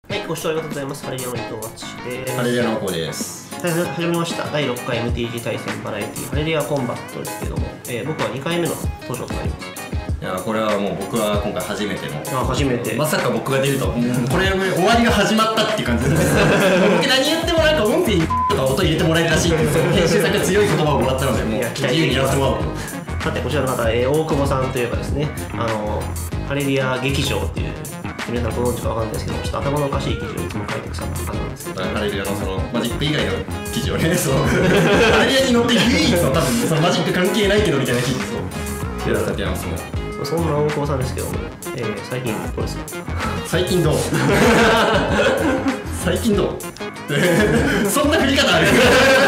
はい、ご視聴ありがとうございます。ハレリアの伊藤敦です。 ハレリアのこうです。 始まりました。第6回 MTG 対戦バラエティハレリアコンバットですけども、僕は2回目の登場となります。 いや、これはもう僕は今回初めての。 初めて。 まさか僕が出るとは、これ終わりが始まったっていう感じです。僕何やってもなんか音声にとか音入れてもらえるらしいっていう、編集作が強い言葉をもらったので、もう自由にやらせてもらおうと。 さて、こちらの方、大久保さんというかですね、ハレリア劇場っていう、皆さんご存知かわかんないですけども、ちょっと頭のおかしい記事をいつも書いてくださった方なんですけど、 ハレリアのそのマジック以外の記事をね、ハレリアに載って唯一の多分そのマジック関係ないけどみたいな記事をやらせてますもん。 そんな大久保さんですけども、最近どうですか？ 最近どう最近どうそんな振り方ある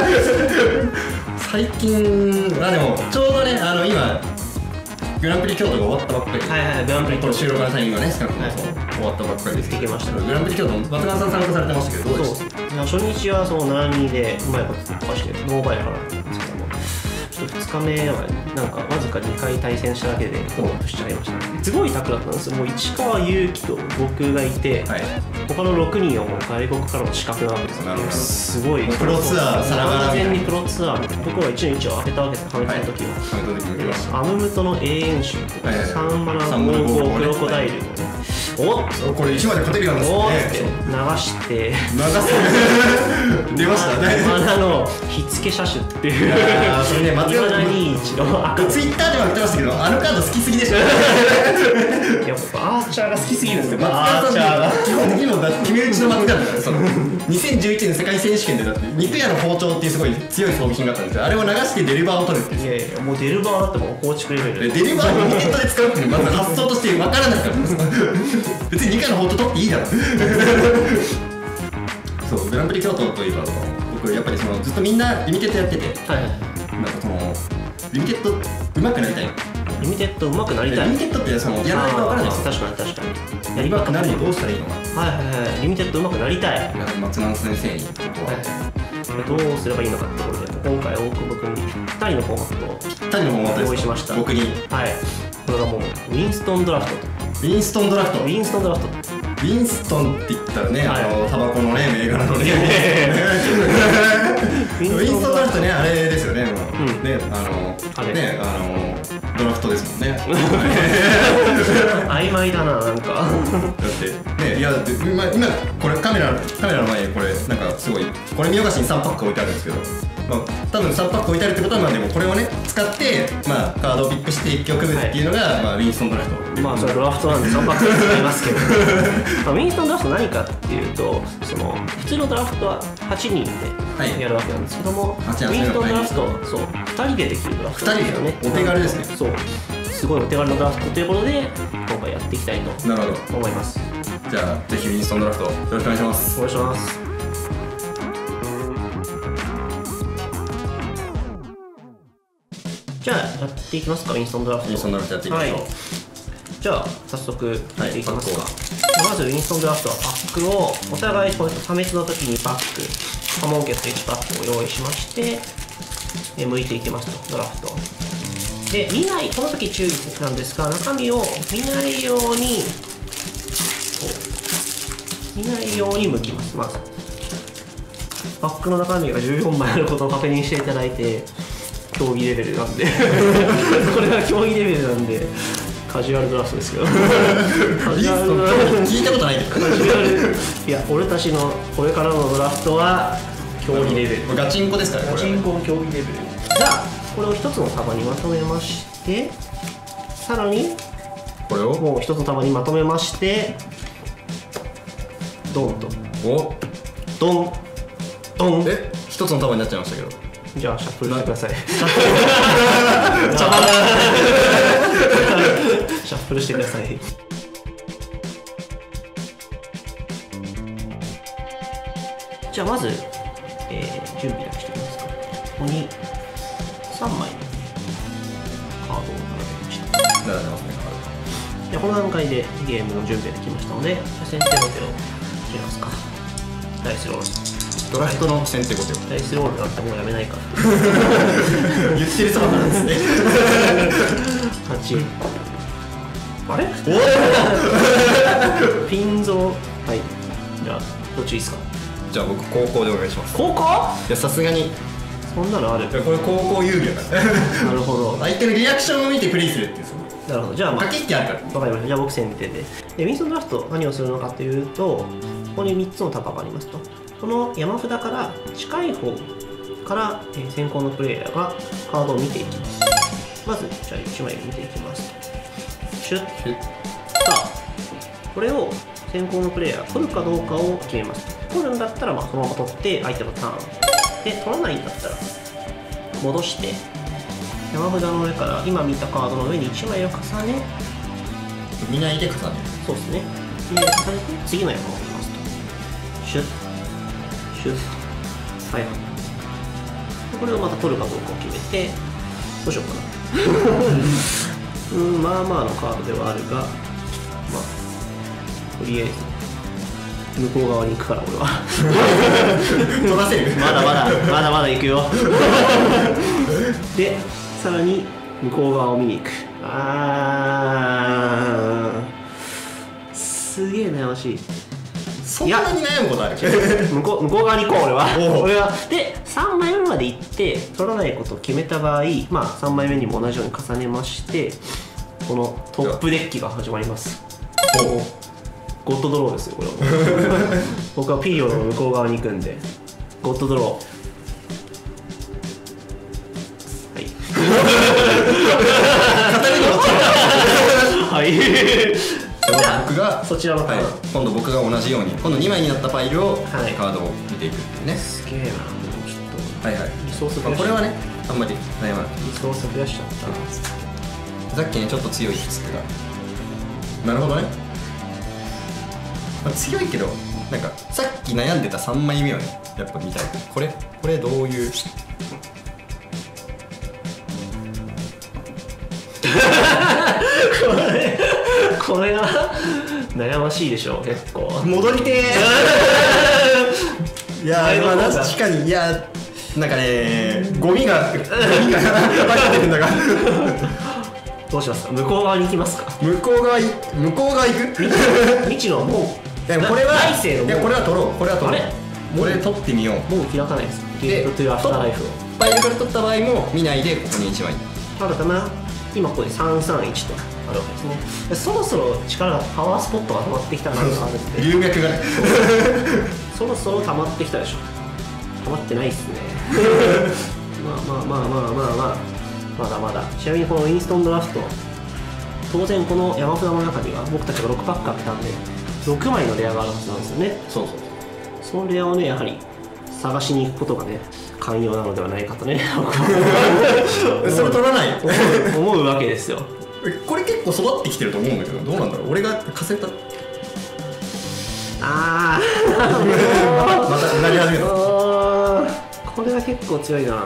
最近はでもちょうどね、今グランプリ京都が終わったばっかりで、 グランプリ京都収録のタイミングがね、少なくとも終わったばっかりですけど、 行きましたね。 グランプリ京都、松川さん参加されてましたけど、どうでした？ いや、初日はその7-2でうまいこと突破してノーバイからなんですけども、ちょっと2日目はなんかわずか2回対戦しただけでトップしちゃいましたね。すごいタクだったんですよ。もう市川祐希と僕がいて、他の6人はもう外国からの資格なわけですよ。すごいプロツアーさながら完全にプロツアーみたいな。僕は1の1を当てたわけです。ハメの時はアムムトの永遠種とか3マナ55クロコダイルのね、おっこれ1まで勝てるようになって流して出ましたね。 マナの火付け車種っていう、 それね、松川さんに一度ツイッターでも言ってましたけど、あのカード好きすぎでしょ。 やっぱアーチャーが好きすぎるんですよ。 松川さん基本的にも決め打ちの松川だから、その2011年世界選手権でだって肉屋の包丁っていうすごい強い装備品があったんですよ。あれを流してデリバーを取るっていう。 いやいや、もうデリバーだってもう構築レベルでデリバーをネットで使うっていうまず発想として分からないから別に2回の包丁取っていいだろそう、グランプリ京都といえば僕やっぱりそのずっとみんなリミテッドやってて、なんかそのリミテッド上手くなりたい。 リミテッド上手くなりたい。 リミテッドってそのやらないと分からないです。 確かにやり上手くなるにはどうしたらいいのか。 リミテッド上手くなりたい。 松永先生にここはどうすればいいのかってところで、今回大久保君にぴったりのフォーマットを用意しました。 僕にこれがもうウィンストンドラフトと。 ウィンストンドラフト。 ウィンストンドラフト。 ウィンストンって言ったらね、タバコのね、銘柄のね。ウィンストンドラフトね、あれですよね。ね、ドラフトですもんね。 曖昧だな、なんか。 だってね、いや今これカメラの前にこれなんかすごいこれ見よがしに3パック置いてあるんですけど、多分3パック置いてあるってことはでもこれをね使ってカードをピックして一挙組むっていうのがウィンストンドラフト。 それドラフトなんで3パック使いますけど、ウィンストンドラフト何かっていうと、その普通のドラフトは8人でやるわけなんですけども、ウィンストンドラフトそう2人でできるドラフトですよね。 お手軽ですね。 そうすごいお手軽なドラフトということで今回やっていきたいと思います。 じゃあぜひウィンストンドラフトよろしくお願いします。 お願いします。じゃあやっていきますか。ウィンストンドラフト。 ウィンストンドラフトやっていきましょう。 じゃあ早速やっていきますか。まずウィンストンドラフトはパックをお互いこう破滅の時にパック、カモンケット1パックを用意しまして剥いていきますと。ドラフトでこの時注意なんですが、中身を見ないように剥きます。まずパックの中身が14枚あることを確認していただいて、競技レベルなんでこれは競技レベルなんでカジュアルドラフトですけど聞いたことないですか。 カジュアルいや、俺たちのこれからのドラフトは競技レベル。 ガチンコですからね。 ガチンコ競技レベル。じゃあこれを一つの束にまとめまして、さらにこれをもう一つの束にまとめまして、ドンとドンドン。 一つの束になっちゃいましたけど。 じゃあシャッフルしてください。シャッフルしてください。じゃあまず、準備だけしておきますか。ここに3枚カードを並べました。 並べますね。 でこの段階でゲームの準備ができましたので、先手の手を切りますか。ダイスロール。 ドラフトの先手後手を。 ダイスロールなんてもうやめないから。 言ってる様なんですね。 8。あれ？ピンゾー。はい。じじゃあどっちいいですか？ じゃあ僕高校でお願いします。 高校？ いやさすがにそんなのある？ いやこれ高校遊戯だからなるほど。 相手のリアクションを見てプレイするっていうなるほど。じゃあまあ駆け引きあるから。 わかりました。じゃあ僕先手で。でウィンストンドラフト何をするのかというと、ここに3つの束がありますと。この山札から近い方から、先行のプレイヤーがカードを見ていきます。まずじゃあ1枚見ていきます。シュッ。さあこれを先行のプレイヤーが取るかどうかを決めます。取るんだったらまあそのまま取って相手のターンで、取らないんだったら戻して山札の上から今見たカードの上に1枚を重ね、 見ないで重ねる。 そうですね。で重ねて次の山を見ますと。シュッシュッ。はいはい。これをまた取るかどうかを決めて、どうしようかな。まあまあのカードではあるが、まあとりあえず向こう側に行くから俺は取らせるまだ行くよでさらに向こう側を見に行く。すげえ悩ましい。 そんなに悩むことある向こう側に行こう俺はで3枚目まで行って取らないことを決めた場合、まあ3枚目にも同じように重ねまして、このトップデッキが始まります。ゴッドドローですよこれは僕はピリオドの向こう側に行くんでゴッドドロー。はいはい僕がそちらのカード、 今度僕が同じように今度2枚になったファイルをカードを見ていくっていうね。 すげえな。ちょっとはいはい。 リソース増やしこれはねあんまり悩まない。 リソース増やしちゃった。 さっきねちょっと強いリスクが。なるほどね。強いけどなんかさっき悩んでた3枚目はねやっぱ見たい。これどういうこれが悩ましいでしょ結構。 戻りてーいやーまあ確かに。いやなんかねゴミが分かってるんだがどうしますか？向こう側に行きますか？ 向こう側行く未知のもうこれは来世のもうこれは取ろう。これ取ってみよう。 もう開かないですか？ゲートトゥアフターライフをファイルから取った場合も見ないでここに1枚。 ただ今ここで331とあるわけですね。でそろそろ力がパワースポットが溜まってきたなとあるんで流脈がねそろそろ溜まってきたでしょ。溜まってないっすねまだ。ちなみにこのインストンドラフト、当然この山札の中には僕たちが6パック開けたんで6枚のレアがあるはずなんですよね。そのレアをねやはり探しに行くことがね寛容なのではないかとねそれ取らない思うわけですよ。 これ結構育ってきてると思うんだけどどうなんだろう。俺が稼いだまたなり始めた。 これは結構強いな。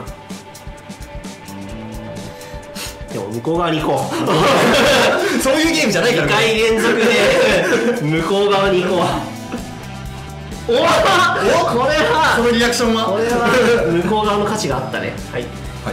でも向こう側に行こうそういうゲームじゃないから 2回連続で向こう側に行こうこれはこのリアクションはこれは向こう側の価値があったね。はい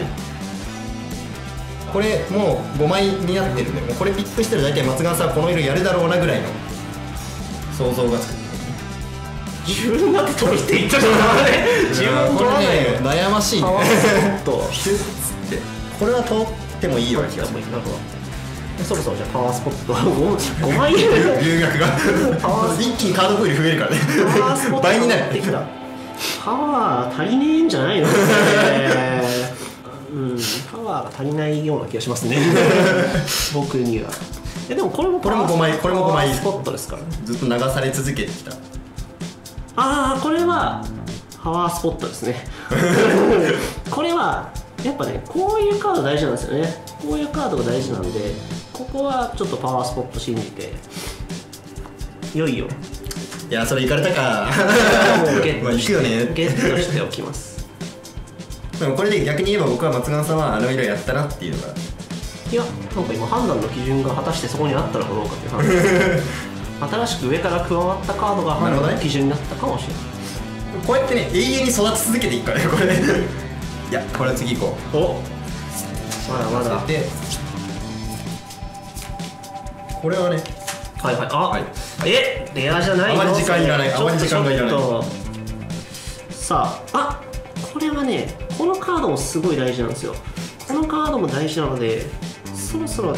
これもう5枚になってるんでもうこれピックしたら大体松川さんはこの色やるだろうなぐらいの想像がつく。 自分だって取るって言ったじゃん自分取らないよ。 悩ましいねシュッつってこれは通ってもいいような気がする。 そろそろじゃあパワースポット5枚流脈が一気にカードプール増えるからね倍になる。 パワー足りねえんじゃないのパワーが足りないような気がしますね僕には。でもこれも 5枚パワースポットですからね。 ずっと流され続けてきた。 これはパワースポットですねこれはやっぱねこういうカード大事なんですよね。こういうカードが大事なんでここはちょっとパワースポット信じていよいよいやそれいかれたかもうゲットして、 行くよねゲットしておきますでもこれで逆に言えば僕は松川さんはあの色やったなっていうのがいやなんか今判断の基準が果たしてそこにあったのかどうかっていう話新しく上から加わったカードが判断の基準になったかもしれない。 こうやってね永遠に育ち続けていくからねこれいやこれは次行こう。 まだでこれはねはいはい。あ、 はい、 レアじゃないの？ あまり時間いらない。あまり時間がいらない。 さあ、これはね、このカードもすごい大事なんですよ。このカードも大事なので、そろそろ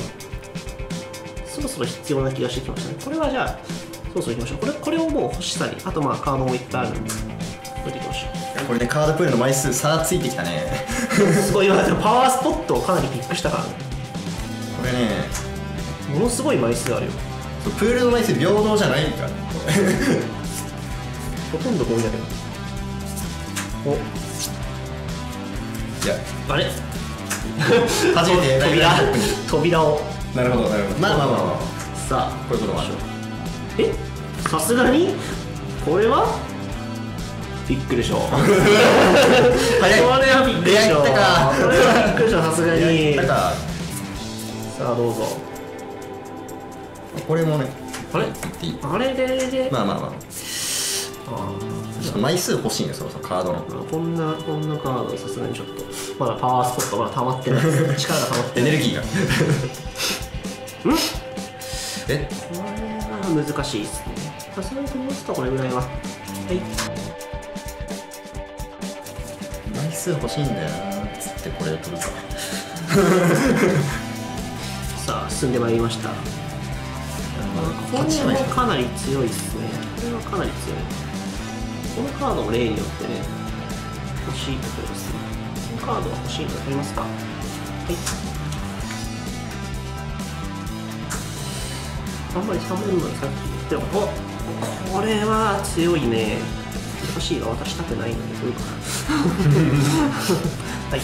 必要な気がしてきましたね。これはじゃあ、そろそろいきましょう。これをもう欲しさに、あとまあカードもいっぱいあるんで、これでいきましょう。 これね、カードプールの枚数差ついてきたね。 すごい、今パワースポットをかなりピックしたからね。 これね、 ものすごい枚数あるよ。 プールの枚数平等じゃないから。 ほとんどゴミだけど。お、 いや、 あれ初めて扉を。 なるほどなるほど。まあまあまあまあ。 さあ、 こういうこともある。 さすがにこれはビッグでしょ。これはビッグでしょ。これはビッグでしょ、さすがに。さあどうぞ。 これもね、 あれあれでまあまあまあ。ちょっと枚数欲しいね、そろそろカードの。 こんなカードさすがにちょっとまだパワースポットまだ溜まってない。力が溜まってエネルギーが。 これは難しいですね。さすがに取りますか、これぐらいは。はい。 枚数欲しいんだよなつってこれを取るか。 さあ進んでまいりました。これもかなり強いですね。これはかなり強い。このカードも例によってね、欲しいところですね。このカードは欲しいので取りますか。はい。あんまり寒いのにさっき言っても、これは強いね。欲しいが渡したくないので取るかな。はい。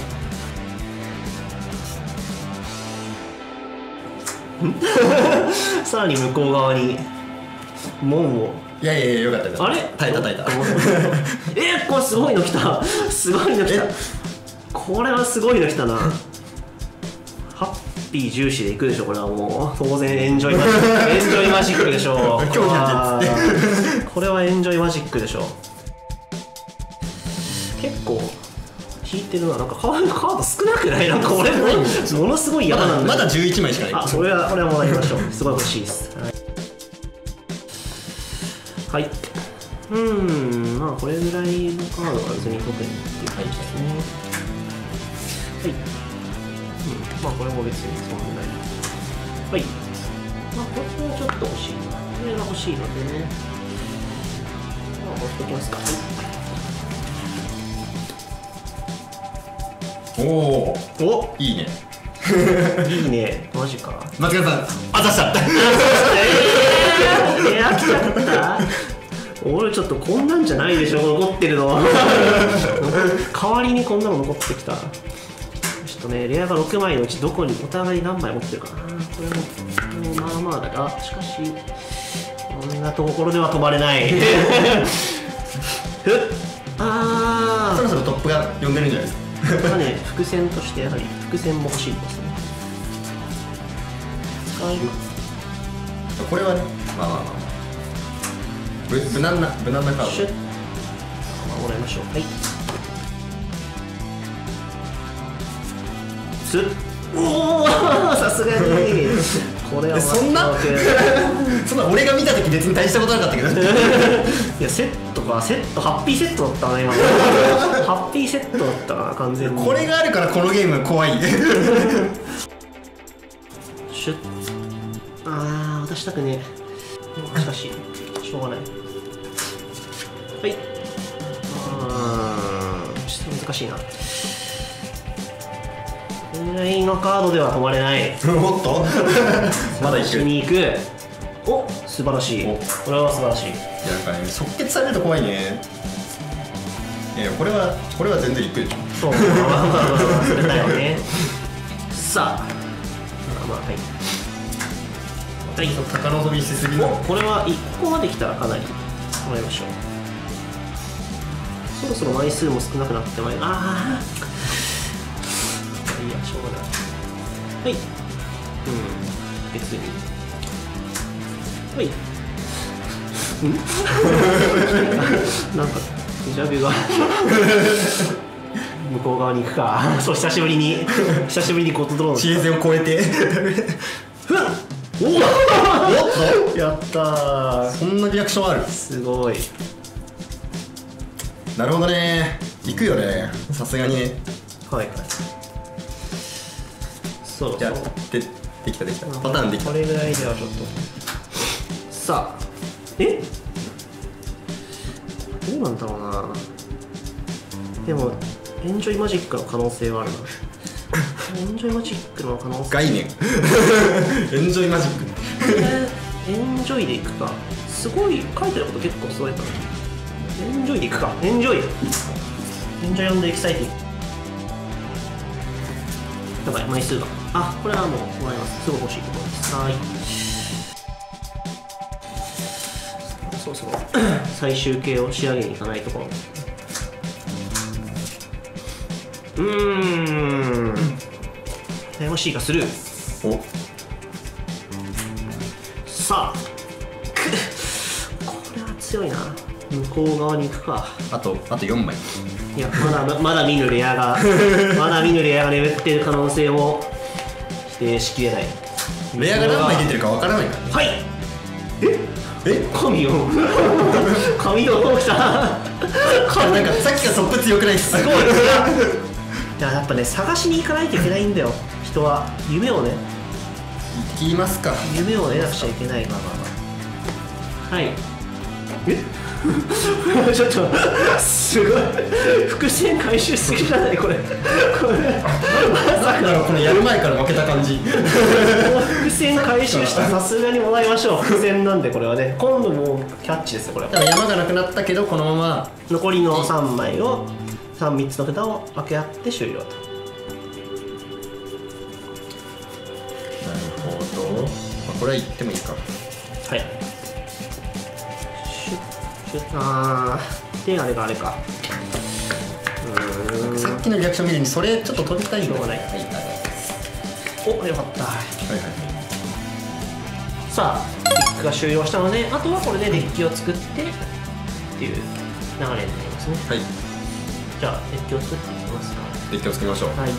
さらに向こう側に門を。 いやいやいや、よかったよかった。 あれ耐えた。 これすごいの来た。すごいの来た。これはすごいの来たな。ハッピー重視でいくでしょ、これはもう。当然エンジョイマジック。エンジョイマジックでしょ。これはエンジョイマジックでしょ。結構引いてるな。なんかカード少なくない？なんか俺ものすごい山なんだ。 まだ11枚しかない。 これはもらいましょう。すごい欲しいです。はい。まあこれぐらいのカードは別に特にっていう感じですね。はい。まあこれも別にそんなに。はい。まあこれはちょっと欲しいな。これが欲しいのでね。まあ持っておきますか。 はい。お、いいね。 いいね。マジか。 松川さん、あざした。 飽きちゃった。俺ちょっとこんなんじゃないでしょ、残ってるの。代わりにこんなの残ってきた。ちょっとね、レアが6枚のうちどこにお互い何枚持ってるかな。これもまあまあだが、しかしこんなところでは止まれない。 そろそろトップが呼んでるんじゃないですか。 これはね、伏線としてやはり伏線も欲しいですね。使います。 これはね、まあまあまあ無難なカード。 シュッ、もらいましょう。はい。おお、さすがにこれはそんな俺が見た時別に大したことなかったけど。いや、セットハッピーセットだったな今。ハッピーセットだったな完全に。 これがあるからこのゲーム怖い。 シュッ、渡したくねえ。しかししょうがない。はい。ちょっと難しいな。これぐらいのカードでは止まれない。 おっとまだいく。 に行く。お、素晴らしい。これは素晴らしい。 いや、なんかね、即決されると怖いね。いや、これは全然いくでしょ。 そう、それだよね。さあ、まあはい。はい、 高望みしすぎの。 これは1個まで来たらかなりもらいましょう。そろそろ枚数も少なくなってまいり、いや、しょうがない。はい。別に。はい。なんかデジャビュが向こう側に行くか。そう、久しぶりにゴッドドローンシーズンを超えて。 おっとやったー。 そんなリアクションある。 すごい。 なるほどね。いくよね、さすがにね。 はいはい。そうじゃあそう。 できたパターンできた。 これぐらいではちょっと。さあ、え？どうなんだろうな。でもエンジョイマジックの可能性はあるな。エンジョイマジックの可能性。 概念エンジョイマジック。 エンジョイでいくか。すごい書いてること結構すごいから。エンジョイでいくか。エンジョイ読んでエキサイティング。やばい、枚数が。あ、これはもう終わります。すぐ欲しいところです。はい。そうそう。最終形を仕上げにいかないところ。タイムシーがスルー。 お、 さあ、これは強いな。向こう側に行くか。 あと4枚。 いや、まだ見ぬレアが眠っている可能性を否定しきれない。 レアが何枚出てるかわからないから。 はい。神よ来た。 なんかさっきがトップ強くないっす。 すごい。いや、やっぱね、探しに行かないといけないんだよ。人は夢をね、 行きますか。 夢を得なくちゃいけない。はい。ちょっとすごい伏線回収すぎじゃないこれ。 なんだろう、このやる前から負けた感じ。 伏線回収した、さすがにもらいましょう。伏線なんでこれはね、今度もうキャッチですよこれは。 だから山がなくなったけどこのまま残りの3枚を3つの札を分け合って終了と。 なるほど、これは言ってもいいか。 はい。で、あれか。 さっきのリアクション見るにそれちょっと取りたいんだ。 しょうがない。お、よかった。さあ、デッキが終了したので、あとはこれでデッキを作ってっていう流れになりますね。 はい。 じゃあ、デッキを作っていきますか。 デッキを作りましょう。 はい。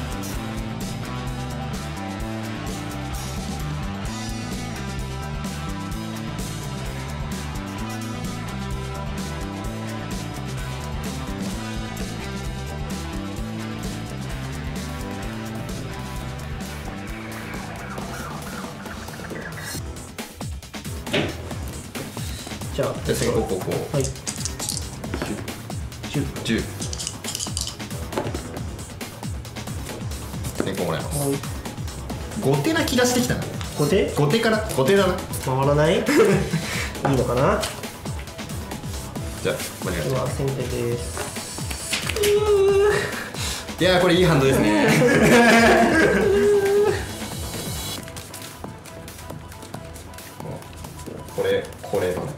じゃあ先行後攻。 はい。 10。先行もらいます。後手な気がしてきたな。 後手後手だな。 回らないいいのかな。 じゃあお願いしまでは先手です。 す。いやー、これいいハンドですね。これだな。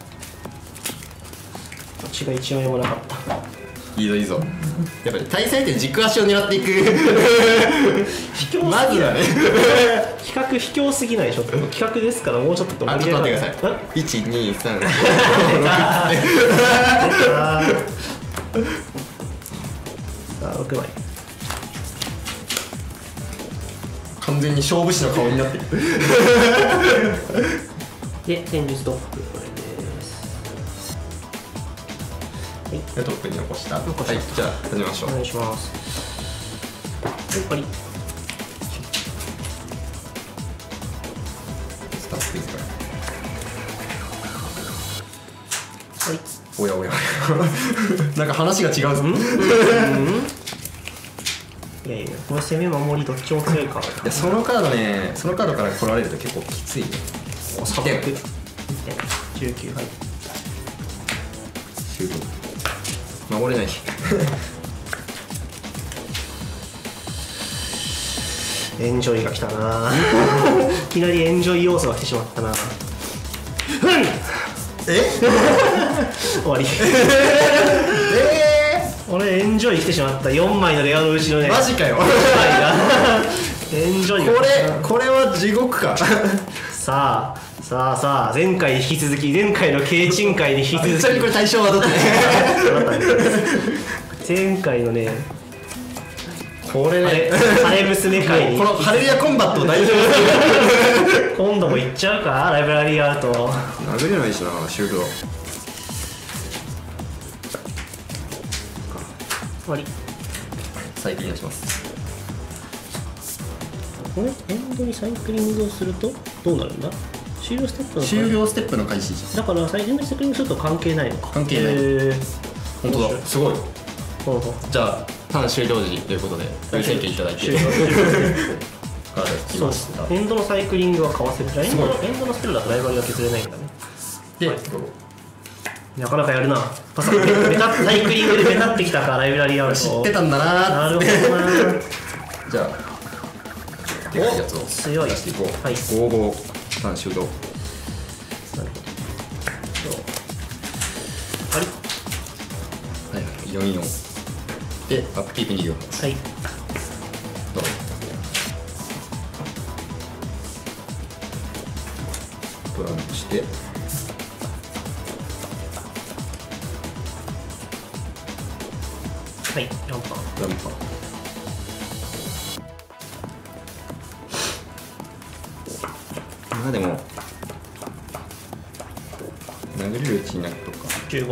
どっちが一枚もなかった。 いいぞ。やっぱり対戦相手軸足を狙っていく。 卑怯まずはね。 企画卑怯すぎないでしょ。企画ですからもうちょっとちょっと待ってください。1、2、3、4、 6枚。 完全に勝負師の顔になってる。 で、戦術トップ、これです。はい、 トップに残した。はい、 残したじゃあ始めましょう。 お願いします。はい、終わり。 スタップいいから。 はい。 おやおや。なんか話が違うぞ。 いやいや、この攻め守りどっちも強いから。 いや、そのカードから来られると結構きついね。 1点。19、はい。 シュート。守れない。 エンジョイが来たな。いきなりエンジョイ要素が来てしまったな。終わり。俺エンジョイ来てしまった。4枚のレアのうちのね、 マジかよ。 エンジョイがこれは地獄か。 さあ前回に引き続き、前回のケイチン会に引き続き、 ちなみにこれ対象はどっち？ 前回のね、 これねハレ娘界にこのハレルヤコンバット大丈夫今度も行っちゃうかライブラリーアウト。 殴れないしな終了終わり。 サイクリングします。 これエンドにサイクリングをするとどうなるんだ。終了ステップの終了ステップの開始時だからサイクリングすると関係ないのか。 関係ない。本当だすごい。 ほうほう。 じゃあターン終了時ということで優先権いただいて終了カード来そうましたエンドのサイクリングはかわせる。エンドのスペルだとライバルが削れないんだね。 で、 なかなかやるな。まさかサイクリングでベタってきたかライブラリーアウト。 知ってたんだななるほどな。 じゃあでかいやつを強い。 出していこう。 はい。 55ターン終了。 なるほど。 はいはい44でアップキープ24発。 はい。 どうぞ。トランプしてはい。ランパー。 ランパー。まあでも殴れるうちになっとくか。 15。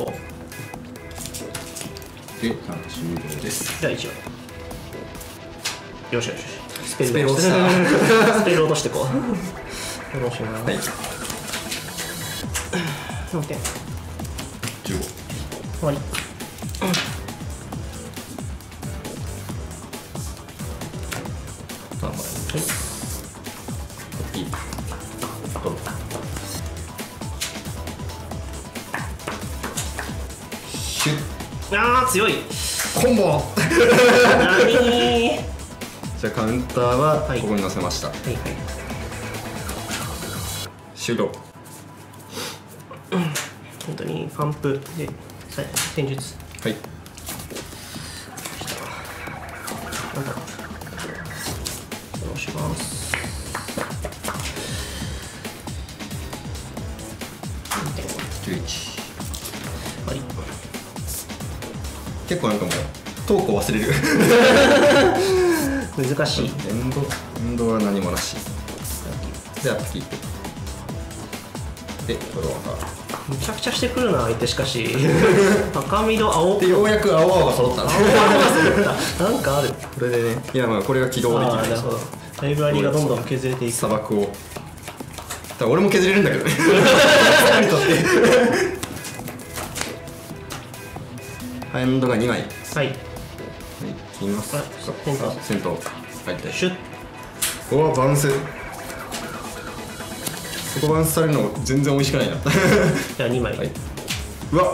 で、ターン終了です。 じゃあ1話。よしよしよし。スペスペル落としたスペル落としてこう。よろしいな。 はい。 4点。 15。 終わり。 ターンまで。 はい。 いい。どうぞ。シュッ。 あー強い。 コンボ。 なにー。 じゃあカウンターははいここに載せました。 はいはい。 終了。 本当にパンプで戦術。 はい。 なんだろう。どうします。 11。 はい。 結構なんかもうトークを忘れる。 難しい。 エンドは何もなし。でアップキープ。でフロアが。 むちゃくちゃしてくるな相手しかし。赤緑青でようやく青々が揃ったの。 なんかある。 これでね。いやまあこれが起動できる。 あーなるほど。ライブラリーがどんどん削れていく。 砂漠を。だから俺も削れるんだけどね。何とって。ハンドが2枚。 はい。 いきます。 あ先頭。入って。 シュッ。 うわバウンス。そこバウンスされるの全然美味しくないな。 じゃあ2枚。 はい。うわ。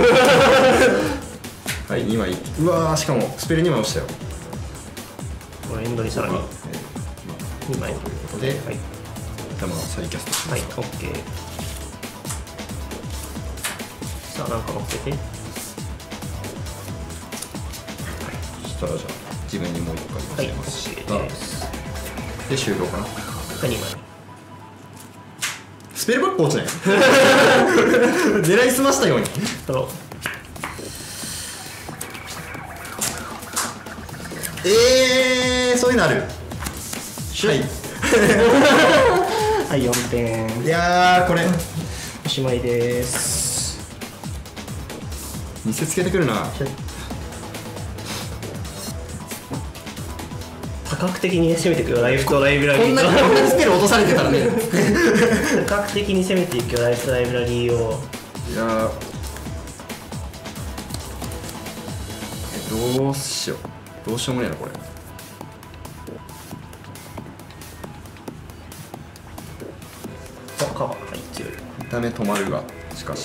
はい2枚。うわーしかもスペル2枚押したよ。 これエンドにさらに2枚。 ということで、 はい。 頭を再キャストしまはい。 す。 オッケー。さあなんか乗っけて。 そしたらじゃあ自分にもう1回はい。オ乗せます。 ッケーです。 で終了かな。 が2枚。 スペルバック落ちない。狙いすましたように。 ドロそういうのある。はい。 はい、4点。 いやーこれおしまいです。 見せつけてくるな。 多角的に攻めていくよ、ライフとライブラリーこんなにスペル落とされてたらね。 多角的に攻めていくよ、ライフとライブラリーを。 いやーどうしよう。どうしようもねえなこれ。 あ、カバー、はい、強い。 見た目止まるがしかし。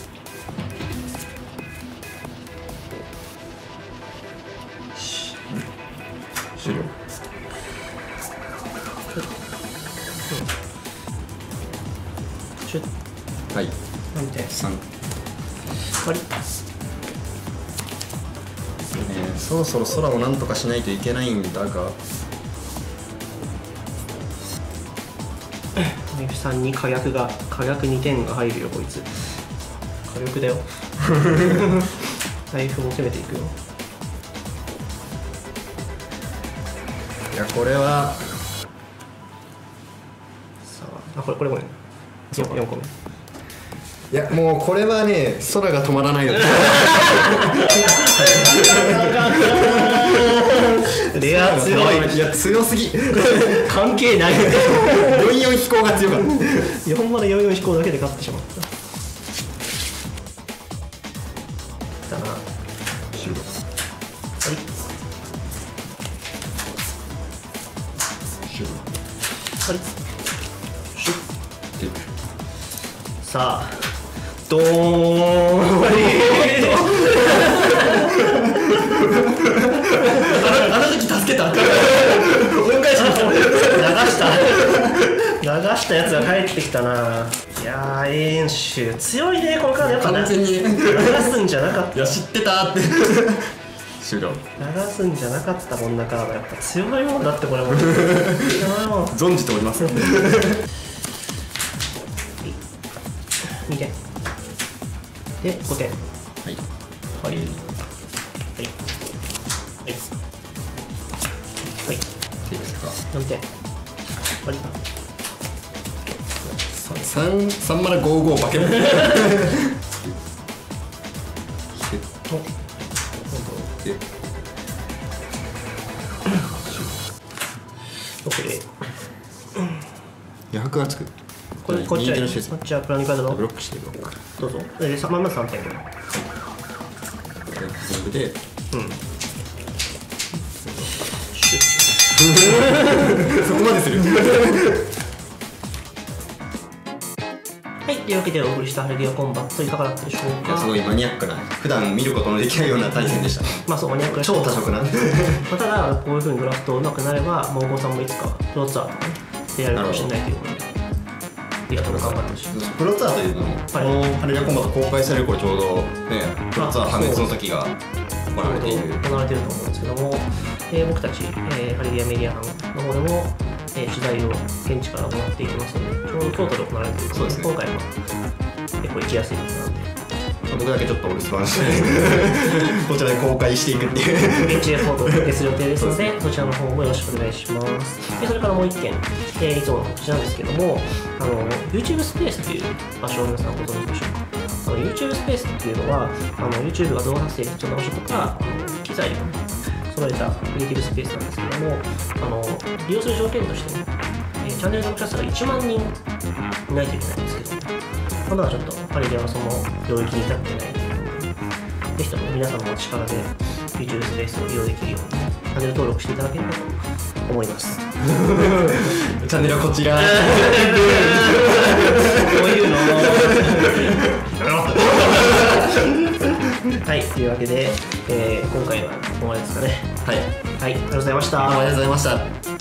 終了。 シュッ、 はい何点。 3。 終わり。 そろそろ空をなんとかしないといけないんだが。 ライフさんに火薬2点が入るよ、こいつ。火力だよ。ライフも攻めていくよ。 いやこれはさあ、これ4個目。 いやもうこれはね空が止まらないよレア強い。 いや強すぎ関係ない。 44飛行が強かった 4まで44飛行だけで勝ってしまった。だな。 終了終了さあ、ドーン。 あの時助けた恩返し流したやつが帰ってきたな。いやー、演習強いね、このカード。やっぱ完全に流すんじゃなかった。 いや知ってたって終了流すんじゃなかったこんなカード。やっぱ強いもんだってこれも。 存じております 2点で5点。 はいはいはいはいはいいいですか 4点。はい 3まで55化け物余白がつくこっちはプラニカードのブロックしてブロックどうぞ。まず3点。 全部でそこまでするはい、というわけでお送りしたハレリアコンバットいかがだったでしょうか。 すごいマニアックな普段見ることのできないような対戦でしたまあそう、マニアックな超多色なただ、こういう風にドラフト上手くなれば、もうお子さんもいつかプロツアーとかね、出られるかもしれないということで、ありがとう頑張ってほしい。 プロツアーというのも、このハレリアコンバット公開される頃ちょうどねプロツアー破滅の時が行われている行われていると思うんですけども、僕たち、ハレリアメディア班の方でも、取材を現地から行っていきますので、ちょうど京都で行われているので、今回は結構行きやすいですので、 僕だけちょっとお留守番してこちらで公開していくっていう現地レポートをお届けする予定ですので、そちらの方もよろしくお願いします。それからもう1件、いつものこちらなんですけども、YouTube スペースという場所を皆さんご存知でしょうか。YouTube スペースっていうのは、YouTube が動画発生必要な場所とか、機材を揃えたクリエイティブスペースなんですけども、利用する条件としてね、チャンネル登録者数が1万人いないといけないんですけど、まだちょっとハレリアはその領域に至っていないので、ぜひとも皆様の力で YouTube スペースを利用できるように、チャンネル登録していただければと思います。 チャンネルはこちらこういうのはい、というわけで、今回はここまでですかね。はい、ありがとうございました。 ありがとうございました。